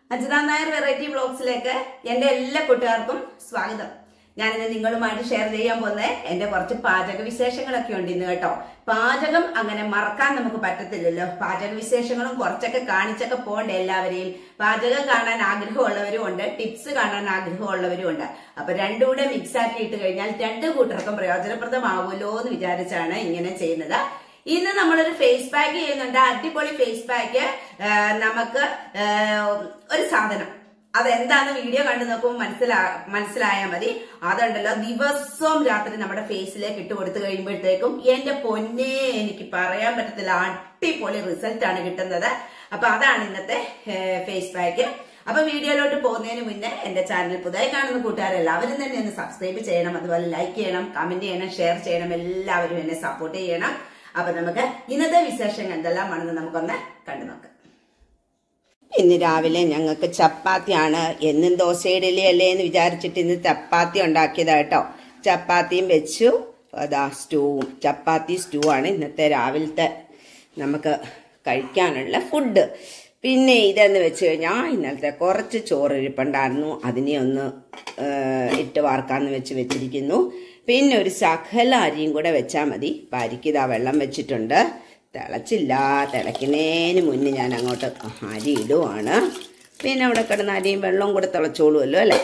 Ajitha Nair variety വ്ലോഗ്സിലേക്ക് എന്റെ എല്ലാ കൂട്ടുകാർക്കും സ്വാഗതം. ഞാനിന്ന് നിങ്ങളുമായിട്ട് ഷെയർ ചെയ്യാൻ പോകുന്നത് എന്റെ കുറച്ച് പാചക വിശേഷങ്ങളൊക്കെ ഉണ്ട് ഇന്ന് കേട്ടോ. പാചകം അങ്ങനെ മറക്കാൻ നമുക്ക് പറ്റത്തില്ലല്ലോ. പാചക വിശേഷങ്ങളും കുറച്ചൊക്കെ കാണിച്ചൊക്കെ പോകണ്ടേ എല്ലാവരെയും. പാചകം കാണാൻ ആഗ്രഹമുള്ളവരും ഉണ്ട്, ടിപ്സ് കാണാൻ ആഗ്രഹമുള്ളവരും ഉണ്ട്. അപ്പൊ രണ്ടും കൂടെ മിക്സ് ആക്കി ഇട്ട് കഴിഞ്ഞാൽ രണ്ടു കൂട്ടർക്കും പ്രയോജനപ്രദമാവുമല്ലോ എന്ന് വിചാരിച്ചാണ് ഇങ്ങനെ ചെയ്യുന്നത്. ഇന്ന് നമ്മളൊരു ഫേസ് പാക്ക് ചെയ്യുന്നുണ്ട്. അടിപൊളി ഫേസ് പാക്ക്. നമുക്ക് ഒരു സാധനം അതെന്താന്ന് വീഡിയോ കണ്ടു നോക്കുമ്പോൾ മനസ്സിലായാൽ മതി. അതുണ്ടല്ലോ, ദിവസവും രാത്രി നമ്മുടെ ഫേസിലേക്ക് ഇട്ട് കൊടുത്തു കഴിയുമ്പോഴത്തേക്കും എന്റെ പൊന്നെ എനിക്ക് പറയാൻ പറ്റത്തില്ല, അടിപൊളി റിസൾട്ട് ആണ് കിട്ടുന്നത്. അപ്പൊ അതാണ് ഇന്നത്തെ ഫേസ് പാക്ക്. അപ്പൊ വീഡിയോയിലോട്ട് പോകുന്നതിന് മുന്നേ എന്റെ ചാനൽ പുതുതായി കാണുന്ന കൂട്ടുകാരെല്ലാവരും തന്നെ ഒന്ന് സബ്സ്ക്രൈബ് ചെയ്യണം, അതുപോലെ ലൈക്ക് ചെയ്യണം, കമന്റ് ചെയ്യണം, ഷെയർ ചെയ്യണം. എല്ലാവരും എന്നെ സപ്പോർട്ട് ചെയ്യണം. അപ്പൊ നമുക്ക് ഇന്നത്തെ വിശേഷങ്ങൾ എന്തെല്ലാമാണെന്ന് നമുക്കൊന്ന് കണ്ടു നോക്കാം. ഇന്ന് രാവിലെ ഞങ്ങൾക്ക് ചപ്പാത്തിയാണ്. എന്നും ദോശ ഇഡലി അല്ലേ എന്ന് വിചാരിച്ചിട്ട് ഇന്ന് ചപ്പാത്തി ഉണ്ടാക്കിയതാട്ടോ. ചപ്പാത്തിയും വെച്ചു. അതാ സ്റ്റൂവും, ചപ്പാത്തി സ്റ്റൂ ആണ് ഇന്നത്തെ രാവിലത്തെ നമുക്ക് കഴിക്കാനുള്ള ഫുഡ്. പിന്നെ ഇതെന്ന് വെച്ച് കഴിഞ്ഞാൽ ഇന്നലത്തെ കുറച്ച് ചോറ് ഇരിപ്പുണ്ടായിരുന്നു, അതിനെ ഒന്ന് ഇട്ട് വാർക്കാന്ന് വെച്ചിരിക്കുന്നു. പിന്നെ ഒരു ശകല അരിയും കൂടെ വെച്ചാൽ മതി. അരിക്കിതാ വെള്ളം വെച്ചിട്ടുണ്ട്, തിളച്ചില്ല. തിളയ്ക്കുന്നതിന് മുന്നേ ഞാൻ അങ്ങോട്ട് അരി ഇടുവാണ്. പിന്നെ അവിടെ കിടന്ന അരിയും വെള്ളവും കൂടെ തിളച്ചോളുമല്ലോ അല്ലേ.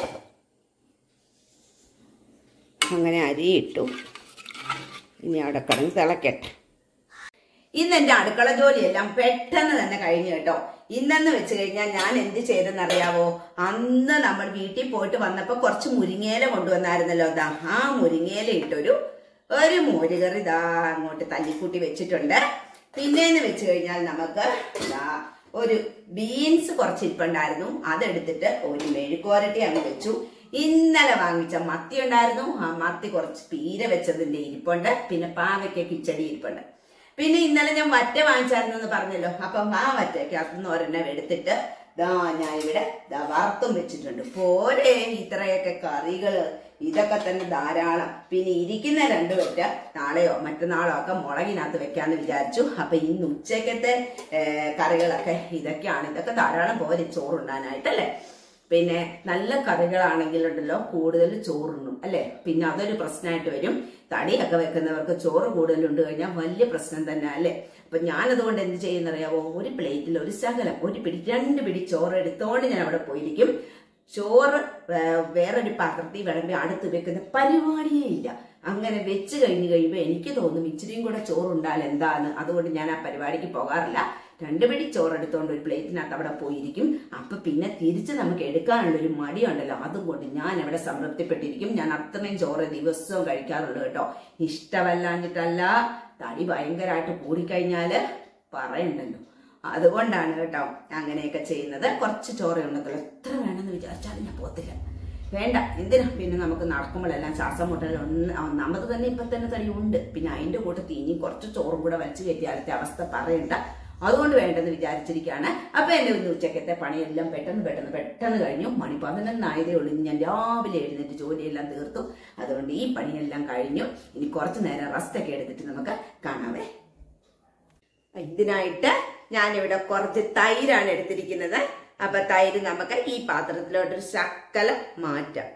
അങ്ങനെ അരി ഇട്ടു. ഇനി അവിടെ കിടന്ന് തിളക്കട്ടെ. ഇന്ന് എന്റെ അടുക്കള ജോലിയെല്ലാം പെട്ടെന്ന് തന്നെ കഴിഞ്ഞു കേട്ടോ. ഇന്നെന്ന് വെച്ച് കഴിഞ്ഞാൽ ഞാൻ എന്ത് ചെയ്തെന്നറിയാവോ? അന്ന് നമ്മൾ വീട്ടിൽ പോയിട്ട് വന്നപ്പോ കുറച്ച് മുരിങ്ങയില കൊണ്ടുവന്നായിരുന്നല്ലോ. ദാ ആ മുരിങ്ങയില ഇട്ടൊരു മോരുകറി ദാ അങ്ങോട്ട് തല്ലിക്കൂട്ടി വെച്ചിട്ടുണ്ട്. പിന്നെന്ന് വെച്ച് കഴിഞ്ഞാൽ നമുക്ക് ഒരു ബീൻസ് കുറച്ച് ഇരിപ്പുണ്ടായിരുന്നു, അതെടുത്തിട്ട് ഒരു മെഴുക്കുവരട്ടി അങ്ങ് വെച്ചു. ഇന്നലെ വാങ്ങിച്ച മത്തി ഉണ്ടായിരുന്നു, ആ മത്തി കുറച്ച് പീര വെച്ചതിന്റെ ഇരിപ്പുണ്ട്. പിന്നെ പാവയ്ക്ക കിച്ചടി ഇരിപ്പുണ്ട്. പിന്നെ ഇന്നലെ ഞാൻ വറ്റ വാങ്ങിച്ചായിരുന്നു എന്ന് പറഞ്ഞല്ലോ. അപ്പം ആ വറ്റയ്ക്ക് അതൊന്നും ഒരെണ്ണം എടുത്തിട്ട് ഞാൻ ഇവിടെ വറുത്തും വെച്ചിട്ടുണ്ട്. പോരെ ഇത്രയൊക്കെ കറികള്, ഇതൊക്കെ തന്നെ ധാരാളം. പിന്നെ ഇരിക്കുന്ന രണ്ട് വറ്റ നാളെയോ മറ്റന്നാളോ ഒക്കെ മുളകിനകത്ത് വെക്കാന്ന് വിചാരിച്ചു. അപ്പൊ ഇന്ന് ഉച്ചക്കത്തെ കറികളൊക്കെ ഇതൊക്കെയാണ്. ഇതൊക്കെ ധാരാളം പോരെ ചോറുണ്ടാനായിട്ടല്ലേ. പിന്നെ നല്ല കറികളാണെങ്കിലുണ്ടല്ലോ കൂടുതൽ ചോറുണ്ണും അല്ലെ. പിന്നെ അതൊരു പ്രശ്നമായിട്ട് വരും. തടിയൊക്കെ വെക്കുന്നവർക്ക് ചോറ് കൂടുതലുണ്ട് കഴിഞ്ഞാൽ വലിയ പ്രശ്നം തന്നെ അല്ലെ. അപ്പൊ ഞാനതുകൊണ്ട് എന്ത് ചെയ്യുന്നറിയാവോ? ഒരു പ്ലേറ്റിൽ ഒരു ശകലം, ഒരു പിടി, 2 പിടി ചോറ് എടുത്തോണ്ട് ഞാൻ അവിടെ പോയിരിക്കും. ചോറ് വേറൊരു പാത്രത്തിൽ വിളമ്പി അടുത്ത് വെക്കുന്ന പരിപാടിയേ ഇല്ല. അങ്ങനെ വെച്ച് കഴിയുമ്പോൾ എനിക്ക് തോന്നും ഇച്ചിരിയും കൂടെ ചോറുണ്ടാൽ എന്താന്ന്. അതുകൊണ്ട് ഞാൻ ആ പരിപാടിക്ക് പോകാറില്ല. 2 പിടി ചോറെടുത്തോണ്ട് ഒരു പ്ലേറ്റിനകത്ത് അവിടെ പോയിരിക്കും. അപ്പൊ പിന്നെ തിരിച്ച് നമുക്ക് എടുക്കാനുള്ളൊരു മടിയുണ്ടല്ലോ, അതുകൊണ്ട് ഞാൻ അവിടെ സംതൃപ്തിപ്പെട്ടിരിക്കും. ഞാൻ അത്രയും ചോറ് ദിവസവും കഴിക്കാറുള്ളൂ കേട്ടോ. ഇഷ്ടമല്ലാഞ്ഞിട്ടല്ല, തടി ഭയങ്കരമായിട്ട് കൂടിക്കഴിഞ്ഞാല് പറയണ്ടല്ലോ. അതുകൊണ്ടാണ് കേട്ടോ അങ്ങനെയൊക്കെ ചെയ്യുന്നത്. കുറച്ച് ചോറേ ഉണ്ടല്ലോ, എത്ര വേണമെന്ന് വിചാരിച്ചാലും ഞാൻ പോത്തില്ല. വേണ്ട, എന്തിനാ പിന്നെ നമുക്ക് നടക്കുമ്പോഴെല്ലാം ശ്വാസം മുട്ടൽ. ഒന്നാമത് തന്നെ ഇപ്പൊ തന്നെ തടി ഉണ്ട്. പിന്നെ അതിന്റെ കൂട്ടത്തിൽ ഇനി കുറച്ച് ചോറും കൂടെ വലിച്ചു കയറ്റിയാലത്തെ അവസ്ഥ പറയണ്ട. അതുകൊണ്ട് വേണ്ടെന്ന് വിചാരിച്ചിരിക്കുകയാണ്. അപ്പൊ എന്റെ ഒന്ന് ഉച്ചക്കത്തെ പണിയെല്ലാം പെട്ടെന്ന് കഴിഞ്ഞു. മണി 11 ആയതേ ഉള്ളൂ. ഇനി ഞാൻ രാവിലെ എഴുന്നേറ്റ് ജോലിയെല്ലാം തീർത്തു. അതുകൊണ്ട് ഈ പണിയെല്ലാം കഴിഞ്ഞു. ഇനി കുറച്ചു നേരം റെസ്റ്റ് ഒക്കെ എടുത്തിട്ട് നമുക്ക് കാണാവേ. ഇതിനായിട്ട് ഞാനിവിടെ കുറച്ച് തൈരാണ് എടുത്തിരിക്കുന്നത്. അപ്പൊ തൈര് നമുക്ക് ഈ പാത്രത്തിലോട്ടൊരു ശകലം മാറ്റാം.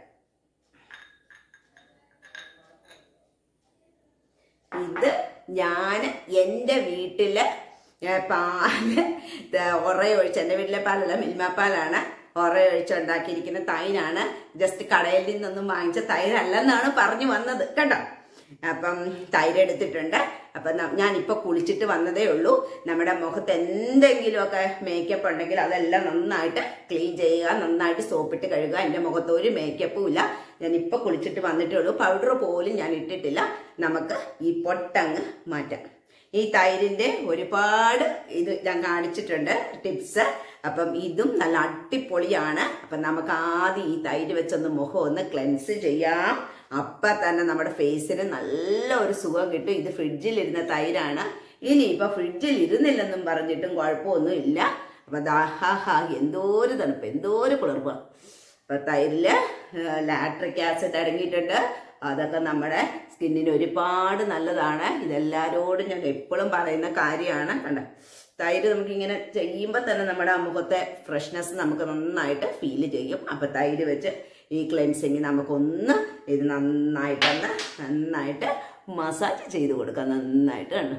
ഇത് ഞാൻ എന്റെ വീട്ടില് പാല് ഒറയൊഴിച്ച്, എന്റെ വീട്ടിലെ പാലല്ല മിൽമ പാലാണ്, ഒറയൊഴിച്ച് ഉണ്ടാക്കിയിരിക്കുന്ന തൈരാണ്. ജസ്റ്റ് കടയിൽ നിന്നൊന്നും വാങ്ങിച്ച തൈരല്ലെന്നാണ് പറഞ്ഞു വന്നത് കേട്ടോ. അപ്പം തൈര് എടുത്തിട്ടുണ്ട്. അപ്പൊ ഞാനിപ്പൊ കുളിച്ചിട്ട് വന്നതേ ഉള്ളൂ. നമ്മുടെ മുഖത്ത് എന്തെങ്കിലുമൊക്കെ മേക്കപ്പ് ഉണ്ടെങ്കിൽ അതെല്ലാം നന്നായിട്ട് ക്ലീൻ ചെയ്യുക, നന്നായിട്ട് സോപ്പിട്ട് കഴുകുക. എന്റെ മുഖത്ത് ഒരു മേക്കപ്പും ഇല്ല. ഞാനിപ്പൊ കുളിച്ചിട്ട് വന്നിട്ടേ ഉള്ളൂ. പൗഡർ പോലും ഞാൻ ഇട്ടിട്ടില്ല. നമുക്ക് ഈ പൊട്ടങ്ങ് മാറ്റാം. ഈ തൈരിന്റെ ഒരുപാട് ഇത് ഞാൻ കാണിച്ചിട്ടുണ്ട് ടിപ്സ്. അപ്പം ഇതും നല്ല അടിപൊളിയാണ്. അപ്പൊ നമുക്ക് ആദ്യം ഈ തൈര് വെച്ചൊന്ന് മുഖം ഒന്ന് ക്ലെൻസ് ചെയ്യാം. അപ്പൊ തന്നെ നമ്മുടെ ഫേസിന് നല്ല ഒരു സുഖം കിട്ടും. ഇത് ഫ്രിഡ്ജിലിരുന്ന തൈരാണ്. ഇനിയിപ്പൊ ഫ്രിഡ്ജിൽ ഇരുന്നില്ലെന്നും പറഞ്ഞിട്ടും കുഴപ്പമൊന്നും ഇല്ല. അപ്പൊ എന്തോരു തണുപ്പ്, എന്തോരു കുളിർപ്പ്. അപ്പൊ തൈരില് ലാക്റ്റിക് ആസിഡ് അടങ്ങിയിട്ടുണ്ട്. അതൊക്കെ നമ്മുടെ സ്കിന്നിന് ഒരുപാട് നല്ലതാണ്. ഇതെല്ലാരോടും ഞാൻ എപ്പോഴും പറയുന്ന കാര്യമാണ്. കണ്ട തൈര് നമുക്കിങ്ങനെ ചെയ്യുമ്പോൾ തന്നെ നമ്മുടെ മുഖത്തെ ഫ്രഷ്നെസ് നമുക്ക് നന്നായിട്ട് ഫീൽ ചെയ്യും. അപ്പം തൈര് വെച്ച് ഈ ക്ലെൻസിങ് നമുക്കൊന്ന് ഇത് നന്നായിട്ട് മസാജ് ചെയ്ത് കൊടുക്കാം. നന്നായിട്ട് കണ്ടോ,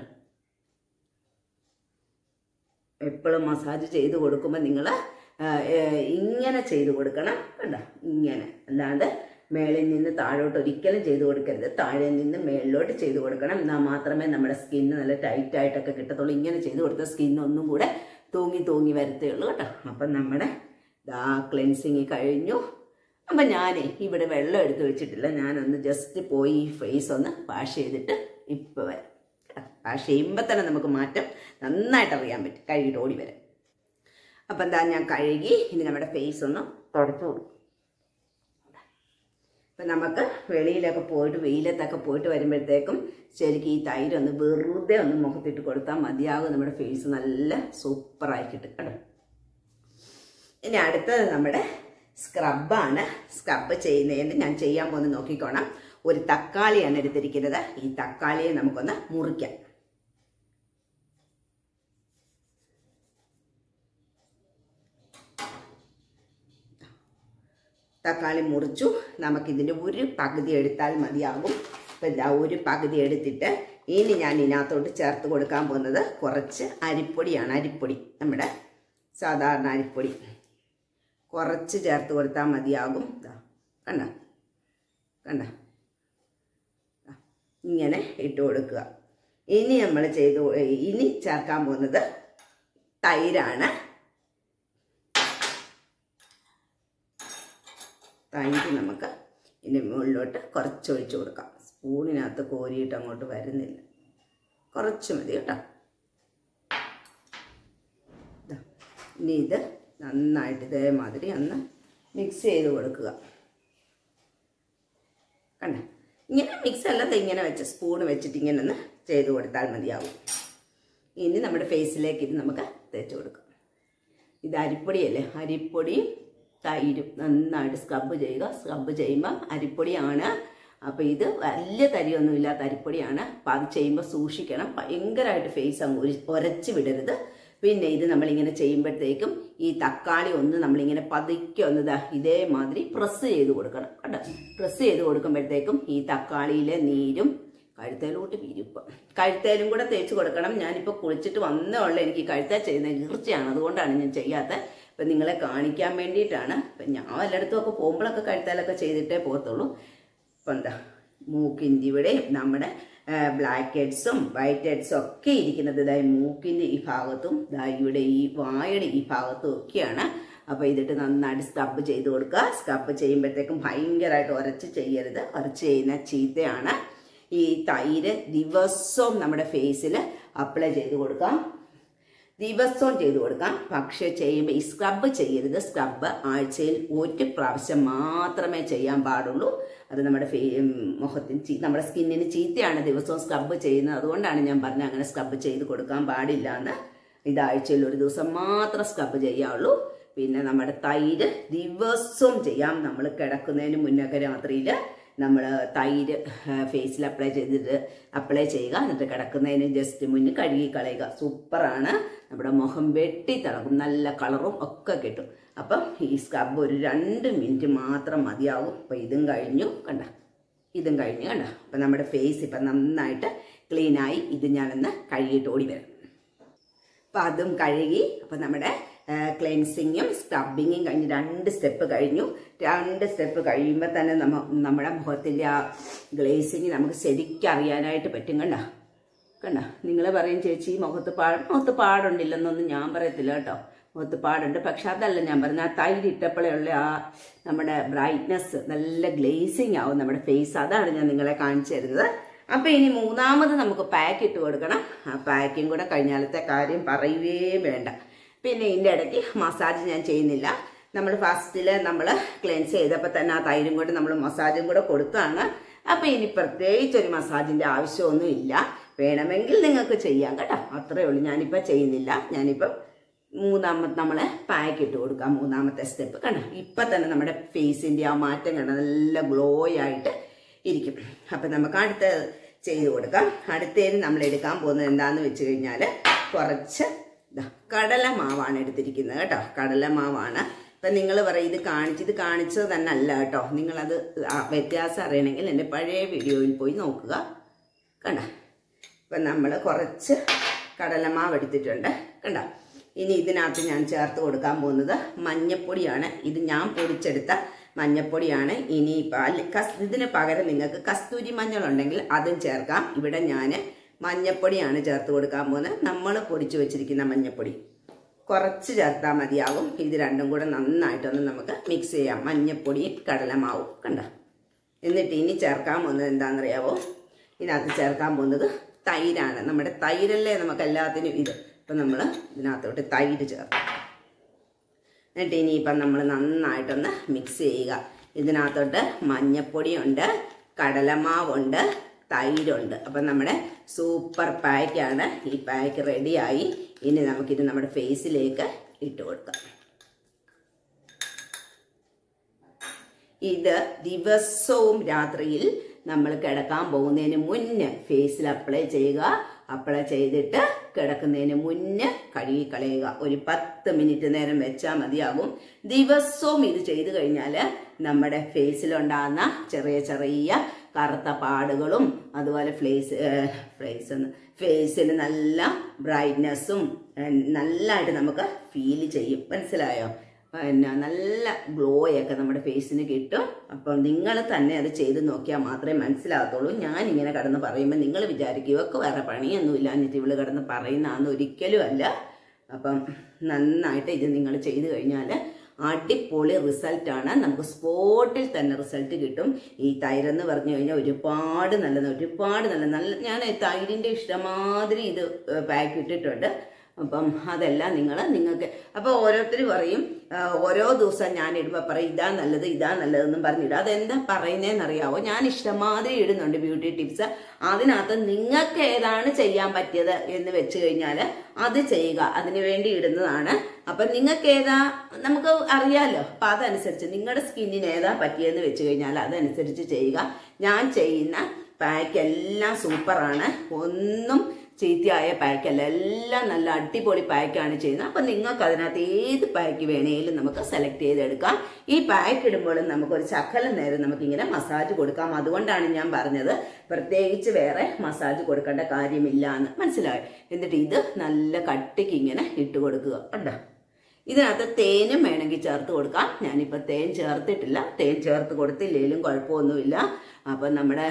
എപ്പോഴും മസാജ് ചെയ്ത് കൊടുക്കുമ്പോൾ നിങ്ങൾ ഇങ്ങനെ ചെയ്ത് കൊടുക്കണം. കണ്ടോ, ഇങ്ങനെ, അല്ലാണ്ട് മേളിൽ നിന്ന് താഴോട്ട് ഒരിക്കലും ചെയ്ത് കൊടുക്കരുത്. താഴെ നിന്ന് മേളിലോട്ട് ചെയ്ത് കൊടുക്കണം. എന്നാൽ മാത്രമേ നമ്മുടെ സ്കിന്ന് നല്ല ടൈറ്റായിട്ടൊക്കെ കിട്ടത്തുള്ളൂ. ഇങ്ങനെ ചെയ്ത് കൊടുത്ത സ്കിന്നൊന്നും കൂടെ തൂങ്ങി വരത്തേയുള്ളൂ കേട്ടോ. അപ്പം നമ്മുടെ ക്ലെൻസിങ് കഴിഞ്ഞു. അപ്പം ഞാനേ ഇവിടെ വെള്ളം എടുത്ത് വെച്ചിട്ടില്ല. ഞാനൊന്ന് ജസ്റ്റ് പോയി ഈ ഫേസ് ഒന്ന് വാഷ് ചെയ്തിട്ട് ഇപ്പോൾ വരാം. വാഷ് ചെയ്യുമ്പോൾ തന്നെ നമുക്ക് മാറ്റം നന്നായിട്ട് അറിയാൻ പറ്റും, കഴുകിയിട്ട് ഓടി വരാം. അപ്പം എന്താ, ഞാൻ കഴുകി ഇനി നമ്മുടെ ഫേസ് ഒന്ന് തുടച്ചു കൊടുക്കും. അപ്പം നമുക്ക് വെളിയിലൊക്കെ പോയിട്ട് വെയിലത്തൊക്കെ പോയിട്ട് വരുമ്പോഴത്തേക്കും ശരിക്കും ഈ തൈരൊന്ന് വെറുതെ ഒന്ന് മുഖത്തിട്ട് കൊടുത്താൽ മതിയാകും. നമ്മുടെ ഫേസ് നല്ല സൂപ്പറായി കിട്ടും കേട്ടോ. ഇനി അടുത്തത് നമ്മുടെ സ്ക്രബാണ്. സ്ക്രബ് ചെയ്യുന്നതിന് ഞാൻ ചെയ്യാൻ പോകുന്നത് നോക്കിക്കോണം. ഒരു തക്കാളിയാണ് എടുത്തിരിക്കുന്നത്. ഈ തക്കാളിയെ നമുക്കൊന്ന് മുറിക്കാം. തക്കാളി മുറിച്ചു. നമുക്കിതിൻ്റെ ഒരു പകുതി എടുത്താൽ മതിയാകും. അപ്പം ഇതാ ഒരു പകുതി എടുത്തിട്ട് ഇനി ഞാൻ ഇതിനകത്തോട്ട് ചേർത്ത് കൊടുക്കാൻ പോകുന്നത് കുറച്ച് അരിപ്പൊടിയാണ്. അരിപ്പൊടി, നമ്മുടെ സാധാരണ അരിപ്പൊടി കുറച്ച് ചേർത്ത് കൊടുത്താൽ മതിയാകും. കണ്ട കണ്ട, ഇങ്ങനെ ഇട്ട് കൊടുക്കുക. ഇനി നമ്മൾ ഇനി ചേർക്കാൻ പോകുന്നത് തൈരാണ്. തൈര് നമുക്ക് ഇതിൻ്റെ മുകളിലോട്ട് കുറച്ച് ഒഴിച്ചു കൊടുക്കാം. സ്പൂണിനകത്ത് കോരിയിട്ട് അങ്ങോട്ട് വരുന്നില്ല, കുറച്ച് മതി കേട്ടോ. ഇനി ഇത് നന്നായിട്ട് ഇതേമാതിരി ഒന്ന് മിക്സ് ചെയ്ത് കൊടുക്കുക. കണ്ട, ഇങ്ങനെ മിക്സ് അല്ലാതെ ഇങ്ങനെ വെച്ച് സ്പൂൺ വെച്ചിട്ട് ഇങ്ങനെ ഒന്ന് ചെയ്ത് കൊടുത്താൽ മതിയാവും. ഇനി നമ്മുടെ ഫേസിലേക്ക് ഇത് നമുക്ക് തേച്ച് കൊടുക്കാം. ഇത് അരിപ്പൊടിയല്ലേ, അരിപ്പൊടിയും തൈരും നന്നായിട്ട് സ്ക്രബ് ചെയ്യുക. സ്ക്രബ് ചെയ്യുമ്പോൾ അരിപ്പൊടിയാണ്. അപ്പോൾ ഇത് വലിയ തരിയൊന്നും ഇല്ലാത്ത അരിപ്പൊടിയാണ്. അപ്പോൾ അത് ചെയ്യുമ്പോൾ സൂക്ഷിക്കണം, ഭയങ്കരമായിട്ട് ഫേസ് അങ്ങ് ഉരച്ച് വിടരുത്. പിന്നെ ഇത് നമ്മളിങ്ങനെ ചെയ്യുമ്പോഴത്തേക്കും ഈ തക്കാളി ഒന്ന് നമ്മളിങ്ങനെ പതുക്കെ ഒന്ന് ഇതേമാതിരി പ്രസ് ചെയ്ത് കൊടുക്കണം കേട്ടോ. പ്രസ് ചെയ്ത് കൊടുക്കുമ്പോഴത്തേക്കും ഈ തക്കാളിയിലെ നീരും കഴുത്തേലോട്ട് വിരിപ്പം, കഴുത്തേലും കൂടെ തേച്ച് കൊടുക്കണം. ഞാനിപ്പോൾ കുളിച്ചിട്ട് വന്നേയുള്ളൂ, എനിക്ക് കഴുത്തേ ചെയ്യുന്ന ഈർച്ചയാണ്, അതുകൊണ്ടാണ് ഞാൻ ചെയ്യാത്തത്. ഇപ്പം നിങ്ങളെ കാണിക്കാൻ വേണ്ടിയിട്ടാണ്. ഇപ്പം ഞാൻ എല്ലായിടത്തും ഒക്കെ പോകുമ്പോഴൊക്കെ കഴുത്തേലൊക്കെ ചെയ്തിട്ടേ പോകത്തുള്ളൂ. ഇപ്പം എന്താ, മൂക്കിൻ്റെ ഇവിടെ നമ്മുടെ ബ്ലാക്ക് ഹെഡ്സും വൈറ്റ് ഹെഡ്സും ഒക്കെ ഇരിക്കുന്നത് ഇതായി മൂക്കിൻ്റെ ഈ ഭാഗത്തും ഇവിടെ ഈ വായുടെ ഈ ഭാഗത്തും ഒക്കെയാണ്. അപ്പോൾ ഇതിട്ട് നന്നായിട്ട് സ്ക്രബ് ചെയ്ത് കൊടുക്കുക. സ്ക്രബ് ചെയ്യുമ്പോഴത്തേക്കും ഭയങ്കരമായിട്ട് ഉരച്ച് ചെയ്യരുത്, ഉരച്ച് ചെയ്യുന്ന ചീത്തയാണ്. ഈ തൈര് ദിവസവും നമ്മുടെ ഫേസിൽ അപ്ലൈ ചെയ്ത് കൊടുക്കാം, ദിവസവും ചെയ്ത് കൊടുക്കാം. പക്ഷെ ചെയ്യുമ്പോൾ ഈ സ്ക്രബ് ചെയ്യരുത്. സ്ക്രബ് ആഴ്ചയിൽ ഒരു പ്രാവശ്യം മാത്രമേ ചെയ്യാൻ പാടുള്ളൂ. അത് നമ്മുടെ മുഖത്തിന് നമ്മുടെ സ്കിന്നിന് ചീത്തയാണ് ദിവസവും സ്ക്രബ് ചെയ്യുന്നത്. അതുകൊണ്ടാണ് ഞാൻ പറഞ്ഞത് അങ്ങനെ സ്ക്രബ് ചെയ്ത് കൊടുക്കാൻ പാടില്ല എന്ന്. ഇത് ആഴ്ചയിൽ ഒരു ദിവസം മാത്രം സ്ക്രബ് ചെയ്യാവുള്ളൂ. പിന്നെ നമ്മുടെ തൈര് ദിവസവും ചെയ്യാം. നമ്മൾ കിടക്കുന്നതിന് മുന്നൊക്കെ രാത്രിയിൽ നമ്മൾ തൈര് ഫേസിൽ അപ്ലൈ ചെയ്യുക. എന്നിട്ട് കിടക്കുന്നതിന് ജസ്റ്റ് മുന്നിൽ കഴുകി കളയുക. സൂപ്പറാണ്. നമ്മുടെ മുഖം വെട്ടി തിളങ്ങും, നല്ല കളറും ഒക്കെ കിട്ടും. അപ്പം ഈ സ്ക്രബ് ഒരു 2 മിനിറ്റ് മാത്രം മതിയാവും. അപ്പം ഇതും കഴിഞ്ഞു കണ്ട, ഇതും കഴിഞ്ഞു കണ്ട. അപ്പം നമ്മുടെ ഫേസ് ഇപ്പം നന്നായിട്ട് ക്ലീനായി. ഇത് ഞാനൊന്ന് കഴുകിയിട്ട് ഓടി വരാം. അപ്പം അതും കഴുകി. അപ്പം നമ്മുടെ ക്ലെൻസിങ്ങും സ്ക്രബിങ്ങും കഴിഞ്ഞ് 2 സ്റ്റെപ്പ് കഴിഞ്ഞു. 2 സ്റ്റെപ്പ് കഴിയുമ്പോൾ തന്നെ നമ്മുടെ മുഖത്തിൻ്റെ ആ ഗ്ലേസിങ് നമുക്ക് ശരിക്കും അറിയാനായിട്ട് പറ്റും. കണ്ട, നിങ്ങൾ പറയും ചേച്ചി മുഖത്ത് പാടുണ്ടില്ലെന്നൊന്നും ഞാൻ പറയത്തില്ല കേട്ടോ. മുഖത്ത് പാടുണ്ട്, പക്ഷെ അതല്ല ഞാൻ പറഞ്ഞത്. ആ തൈര് ഇട്ടപ്പോഴേ ഉള്ള ആ നമ്മുടെ ബ്രൈറ്റ്നെസ്, നല്ല ഗ്ലേസിങ് ആവും നമ്മുടെ ഫേസ്. അതാണ് ഞാൻ നിങ്ങളെ കാണിച്ചു തരുന്നത്. അപ്പം ഇനി മൂന്നാമത് നമുക്ക് പാക്ക് ഇട്ട് കൊടുക്കണം. ആ പാക്കും കൂടെ കഴിഞ്ഞാലത്തെ കാര്യം പറയുകയേ വേണ്ട. പിന്നെ ഇതിൻ്റെ ഇടയ്ക്ക് മസാജ് ഞാൻ ചെയ്യുന്നില്ല. നമ്മൾ ഫസ്റ്റിൽ നമ്മൾ ക്ലെൻസ് ചെയ്തപ്പോൾ തന്നെ ആ തൈരും കൂടെ നമ്മൾ മസാജും കൂടെ കൊടുത്താണ്. അപ്പം ഇനി പ്രത്യേകിച്ച് ഒരു മസാജിൻ്റെ ആവശ്യമൊന്നും ഇല്ല. വേണമെങ്കിൽ നിങ്ങൾക്ക് ചെയ്യാം കേട്ടോ, അത്രയേ ഉള്ളൂ. ഞാനിപ്പോൾ ചെയ്യുന്നില്ല. ഞാനിപ്പം മൂന്നാമത്തെ നമ്മൾ പാക്ക് ഇട്ട് കൊടുക്കാം. മൂന്നാമത്തെ സ്റ്റെപ്പ് കണ്ടോ. ഇപ്പം തന്നെ നമ്മുടെ ഫേസിൻ്റെ ആ മാറ്റം കണ്ടോ, നല്ല ഗ്ലോ ആയിട്ട് ഇരിക്കും. അപ്പം നമുക്ക് അടുത്ത ചെയ്ത് കൊടുക്കാം. അടുത്തതിന് നമ്മൾ എടുക്കാൻ പോകുന്നത് എന്താണെന്ന് വെച്ച് കഴിഞ്ഞാൽ കുറച്ച് കടലമാവാണ് എടുത്തിരിക്കുന്നത് കേട്ടോ. കടലമാവാണ്. ഇപ്പം നിങ്ങൾ പറയും ഇത് കാണിച്ചത് തന്നെ അല്ല കേട്ടോ. നിങ്ങളത് വ്യത്യാസം അറിയണമെങ്കിൽ എൻ്റെ പഴയ വീഡിയോയിൽ പോയി നോക്കുക. കണ്ട, ഇപ്പം നമ്മൾ കുറച്ച് കടലമാവ് എടുത്തിട്ടുണ്ട്. കണ്ട, ഇനി ഇതിനകത്ത് ഞാൻ ചേർത്ത് കൊടുക്കാൻ പോകുന്നത് മഞ്ഞപ്പൊടിയാണ്. ഇത് ഞാൻ പൊടിച്ചെടുത്ത മഞ്ഞപ്പൊടിയാണ്. ഇനി ഇതിന് പകരം നിങ്ങൾക്ക് കസ്തൂരി മഞ്ഞളുണ്ടെങ്കിൽ അതും ചേർക്കാം. ഇവിടെ ഞാൻ മഞ്ഞപ്പൊടിയാണ് ചേർത്ത് കൊടുക്കാൻ പോകുന്നത്. നമ്മൾ പൊടിച്ചു വെച്ചിരിക്കുന്ന മഞ്ഞപ്പൊടി കുറച്ച് ചേർത്താൽ മതിയാകും. ഇത് രണ്ടും കൂടെ നന്നായിട്ടൊന്ന് നമുക്ക് മിക്സ് ചെയ്യാം, മഞ്ഞപ്പൊടിയും കടലമാവും. കണ്ട, എന്നിട്ട് ഇനി ചേർക്കാൻ പോകുന്നത് എന്താണെന്നറിയാവോ? ഇതിനകത്ത് ചേർക്കാൻ പോകുന്നത് തൈരാണ്. നമ്മുടെ തൈരല്ലേ നമുക്ക് എല്ലാത്തിനും ഇത്. അപ്പം നമ്മൾ ഇതിനകത്തോട്ട് തൈര് ചേർക്കാം. എന്നിട്ട് ഇനിയിപ്പം നമ്മൾ നന്നായിട്ടൊന്ന് മിക്സ് ചെയ്യുക. ഇതിനകത്തോട്ട് മഞ്ഞപ്പൊടിയുണ്ട്, കടലമാവുണ്ട്, തൈരുണ്ട്. അപ്പം നമ്മുടെ സൂപ്പർ പായ്ക്കാണ്. ഈ പായ്ക്ക് റെഡിയായി. ഇനി നമുക്കിത് നമ്മുടെ ഫേസിലേക്ക് ഇട്ട് കൊടുക്കാം. ഇത് ദിവസവും രാത്രിയിൽ നമ്മൾ കിടക്കാൻ പോകുന്നതിന് മുന്നേ ഫേസിൽ അപ്ലൈ ചെയ്യുക. അപ്ലൈ ചെയ്തിട്ട് കിടക്കുന്നതിന് മുന്നേ കഴുകി കളയുക. ഒരു 10 മിനിറ്റ് നേരം വെച്ചാൽ മതിയാകും. ദിവസവും ഇത് ചെയ്തു കഴിഞ്ഞാൽ നമ്മുടെ ഫേസിലുണ്ടാകുന്ന ചെറിയ ചെറിയ കറുത്ത പാടുകളും അതുപോലെ ഫേസിൽ നല്ല ബ്രൈറ്റ്നെസ്സും നല്ലതായിട്ട് നമുക്ക് ഫീൽ ചെയ്യും. മനസ്സിലായോ? പിന്നെ നല്ല ഗ്ലോയൊക്കെ നമ്മുടെ ഫേസിന് കിട്ടും. അപ്പം നിങ്ങൾ തന്നെ അത് ചെയ്ത് നോക്കിയാൽ മാത്രമേ മനസ്സിലാകത്തുള്ളൂ. ഞാനിങ്ങനെ കിടന്ന് പറയുമ്പോൾ നിങ്ങൾ വിചാരിക്കും ഇവർക്ക് വേറെ പണിയൊന്നുമില്ല, എന്നിട്ട് ഇവള് കിടന്ന് പറയുന്നതെന്ന് ഒരിക്കലും അല്ല. അപ്പം നന്നായിട്ട് ഇത് നിങ്ങൾ ചെയ്ത് കഴിഞ്ഞാൽ അടിപൊളി റിസൾട്ടാണ്. നമുക്ക് സ്പോട്ടിൽ തന്നെ റിസൾട്ട് കിട്ടും. ഈ തൈരെന്ന് പറഞ്ഞു കഴിഞ്ഞാൽ ഒരുപാട് നല്ല ഞാൻ തൈരിൻ്റെ ഇഷ്ടമാതിരി ഇത് പാക്ക് ഇട്ടിട്ടുണ്ട്. അപ്പം അതെല്ലാം നിങ്ങൾക്ക് അപ്പോൾ ഓരോരുത്തർ പറയും ഓരോ ദിവസം ഞാൻ ഇടുമ്പോൾ പറയും ഇതാ നല്ലതെന്നും പറഞ്ഞിടും. അതെന്താ പറയുന്നതെന്നറിയാവോ? ഞാൻ ഇഷ്ടമാതിരി ഇടുന്നുണ്ട് ബ്യൂട്ടി ടിപ്സ്. അതിനകത്ത് നിങ്ങൾക്ക് ഏതാണ് ചെയ്യാൻ പറ്റിയത് എന്ന് വെച്ച് കഴിഞ്ഞാൽ അത് ചെയ്യുക. അതിനു വേണ്ടി ഇടുന്നതാണ്. അപ്പം നിങ്ങൾക്ക് ഏതാ നമുക്ക് അറിയാമല്ലോ. അപ്പം അതനുസരിച്ച് നിങ്ങളുടെ സ്കിന്നിന് ഏതാ പറ്റിയതെന്ന് വെച്ച് കഴിഞ്ഞാൽ അതനുസരിച്ച് ചെയ്യുക. ഞാൻ ചെയ്യുന്ന പാക്ക് എല്ലാം സൂപ്പറാണ്. ഒന്നും ചീത്തയായ പാക്കല്ല, എല്ലാം നല്ല അടിപൊളി പാക്കാണ് ചെയ്യുന്നത്. അപ്പം നിങ്ങൾക്ക് അതിനകത്ത് ഏത് പാക്ക് വേണേലും നമുക്ക് സെലക്ട് ചെയ്തെടുക്കാം. ഈ പാക്ക് ഇടുമ്പോഴും നമുക്കൊരു ശകലം നേരം നമുക്കിങ്ങനെ മസാജ് കൊടുക്കാം. അതുകൊണ്ടാണ് ഞാൻ പറഞ്ഞത് പ്രത്യേകിച്ച് വേറെ മസാജ് കൊടുക്കേണ്ട കാര്യമില്ല എന്ന്. മനസ്സിലായോ? എന്നിട്ട് ഇത് നല്ല കട്ടിക്ക് ഇങ്ങനെ ഇട്ട് കൊടുക്കുക. കണ്ടോ? ഇതിനകത്ത് തേനും വേണമെങ്കിൽ ചേർത്ത് കൊടുക്കാം. ഞാനിപ്പോൾ തേൻ ചേർത്തിട്ടില്ല. തേൻ ചേർത്ത് കൊടുത്തില്ലെങ്കിലും കുഴപ്പമൊന്നുമില്ല. അപ്പം നമ്മുടെ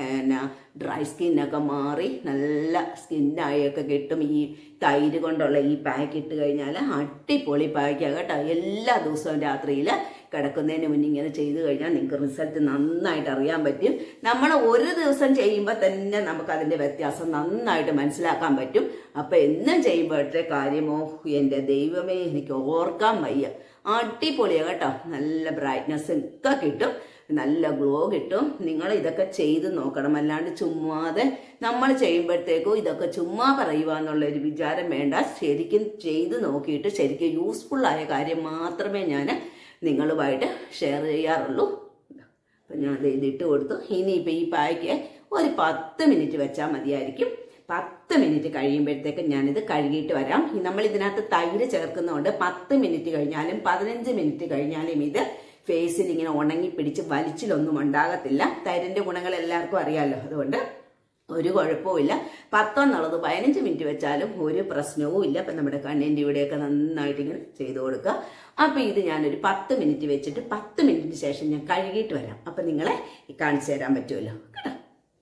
ഡ്രൈ സ്കിന്നൊക്കെ മാറി നല്ല സ്കിന്നായൊക്കെ കിട്ടും. ഈ തൈര് കൊണ്ടുള്ള ഈ പാക്ക് ഇട്ട് കഴിഞ്ഞാൽ അടിപൊളി പാക്കാണ് കേട്ടോ. എല്ലാ ദിവസവും രാത്രിയിൽ കിടക്കുന്നതിന് മുന്നേ ഇങ്ങനെ ചെയ്തു കഴിഞ്ഞാൽ നിങ്ങൾക്ക് റിസൾട്ട് നന്നായിട്ട് അറിയാൻ പറ്റും. നമ്മൾ ഒരു ദിവസം ചെയ്യുമ്പോൾ തന്നെ നമുക്കതിൻ്റെ വ്യത്യാസം നന്നായിട്ട് മനസ്സിലാക്കാൻ പറ്റും. അപ്പം എന്നും ചെയ്യുമ്പോഴത്തെ കാര്യമോ എൻ്റെ ദൈവമേ എനിക്ക് ഓർക്കാൻ വയ്യ. അടിപൊളിയാണ് കേട്ടോ. നല്ല ബ്രൈറ്റ്നെസ് ഒക്കെ കിട്ടും, നല്ല ഗ്ലോ കിട്ടും. നിങ്ങൾ ഇതൊക്കെ ചെയ്ത് നോക്കണം. അല്ലാണ്ട് ചുമ്മാതെ നമ്മൾ ചെയ്യുമ്പോഴത്തേക്കും ഇതൊക്കെ ചുമ്മാ പറയുക എന്നുള്ളൊരു വിചാരം വേണ്ട. ശരിക്കും ചെയ്ത് നോക്കിയിട്ട് ശരിക്കും യൂസ്ഫുള്ളായ കാര്യം മാത്രമേ ഞാൻ നിങ്ങളുമായിട്ട് ഷെയർ ചെയ്യാറുള്ളൂ. അപ്പം ഞാൻ ഇതിട്ട് കൊടുത്തു. ഇനിയിപ്പോൾ ഈ പായ്ക്ക് ഒരു 10 മിനിറ്റ് വെച്ചാൽ മതിയായിരിക്കും. 10 മിനിറ്റ് കഴിയുമ്പോഴത്തേക്ക് ഞാനിത് കഴുകിയിട്ട് വരാം. നമ്മൾ ഇതിനകത്ത് തൈര് ചേർക്കുന്നതുകൊണ്ട് 10 മിനിറ്റ് കഴിഞ്ഞാലും 15 മിനിറ്റ് കഴിഞ്ഞാലും ഇത് ഫേസിൽ ഇങ്ങനെ ഉണങ്ങി പിടിച്ച് വലിച്ചിലൊന്നും ഉണ്ടാകത്തില്ല. തൈരിൻ്റെ ഗുണങ്ങൾ എല്ലാവർക്കും അറിയാമല്ലോ. അതുകൊണ്ട് ഒരു കുഴപ്പവുമില്ല. 10 എന്നുള്ളത് 15 മിനിറ്റ് വെച്ചാലും ഒരു പ്രശ്നവും ഇല്ല. അപ്പം നമ്മുടെ കണ്ണിൻ്റെ ഇവിടെയൊക്കെ നന്നായിട്ട് ഇങ്ങനെ ചെയ്ത് കൊടുക്കുക. അപ്പം ഇത് ഞാനൊരു 10 മിനിറ്റ് വെച്ചിട്ട് 10 മിനിറ്റിന് ശേഷം ഞാൻ കഴുകിയിട്ട് വരാം. അപ്പം നിങ്ങളെ കാണിച്ചു തരാൻ പറ്റുമല്ലോ കേട്ടോ.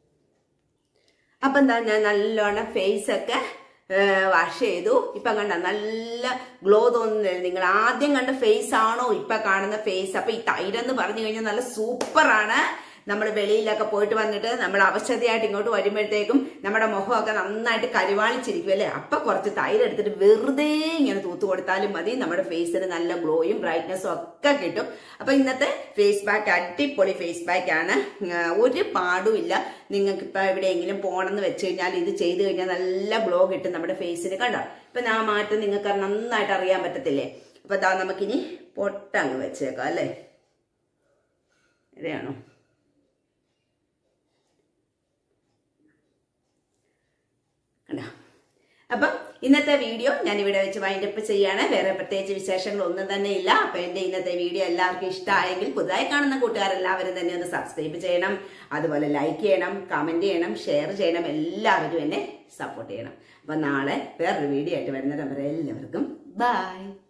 അപ്പം എന്താ ഞാൻ നല്ലോണം ഫേസൊക്കെ വാഷ് ചെയ്തു. ഇപ്പം കണ്ട നല്ല ഗ്ലോ തോന്നുന്നില്ല. നിങ്ങൾ ആദ്യം കണ്ട ഫേസ് ആണോ ഇപ്പം കാണുന്ന ഫേസ്? അപ്പം ഈ തൈരെന്ന് പറഞ്ഞു കഴിഞ്ഞാൽ നല്ല സൂപ്പറാണ്. നമ്മൾ വെളിയിലൊക്കെ പോയിട്ട് വന്നിട്ട് നമ്മൾ അവശതയായിട്ട് ഇങ്ങോട്ട് വരുമ്പോഴത്തേക്കും നമ്മുടെ മുഖമൊക്കെ നന്നായിട്ട് കരിവാളിച്ചിരിക്കും അല്ലേ? അപ്പൊ കുറച്ച് തൈര് എടുത്തിട്ട് വെറുതെ ഇങ്ങനെ തൂത്ത് കൊടുത്താലും മതി. നമ്മുടെ ഫേസിന് നല്ല ഗ്ലോയും ബ്രൈറ്റ്നെസ്സും ഒക്കെ കിട്ടും. അപ്പൊ ഇന്നത്തെ ഫേസ് പാക്ക് അടിപൊളി ഫേസ് പാക്ക് ആണ്. ഒരു പാടും ഇല്ല. നിങ്ങൾക്ക് ഇപ്പൊ എവിടെയെങ്കിലും പോകണമെന്ന് വെച്ച് കഴിഞ്ഞാൽ ഇത് ചെയ്ത് കഴിഞ്ഞാൽ നല്ല ഗ്ലോ കിട്ടും നമ്മുടെ ഫേസിന്. കണ്ടോ? ഇപ്പൊ ആ മാറ്റം നിങ്ങൾക്ക് നന്നായിട്ട് അറിയാൻ പറ്റത്തില്ലേ? അപ്പൊ ഇതാ നമുക്കിനി പൊട്ടങ്ങ് വെച്ചേക്കാം അല്ലേ? ഇതയാണോ? അപ്പം ഇന്നത്തെ വീഡിയോ ഞാൻ ഇവിടെ വെച്ച് വൈൻഡപ്പ് ചെയ്യാണ്. വേറെ പ്രത്യേകിച്ച് വിശേഷങ്ങളൊന്നും തന്നെ ഇല്ല. അപ്പൊ എന്റെ ഇന്നത്തെ വീഡിയോ എല്ലാവർക്കും ഇഷ്ടമായെങ്കിൽ പുതുതായി കാണുന്ന കൂട്ടുകാരെല്ലാവരും തന്നെ ഒന്ന് സബ്സ്ക്രൈബ് ചെയ്യണം, അതുപോലെ ലൈക്ക് ചെയ്യണം, കമന്റ് ചെയ്യണം, ഷെയർ ചെയ്യണം, എല്ലാവരും എന്നെ സപ്പോർട്ട് ചെയ്യണം. അപ്പൊ നാളെ വേറൊരു വീഡിയോ ആയിട്ട് വരുന്നിടം വരെ എല്ലാവർക്കും ബൈ.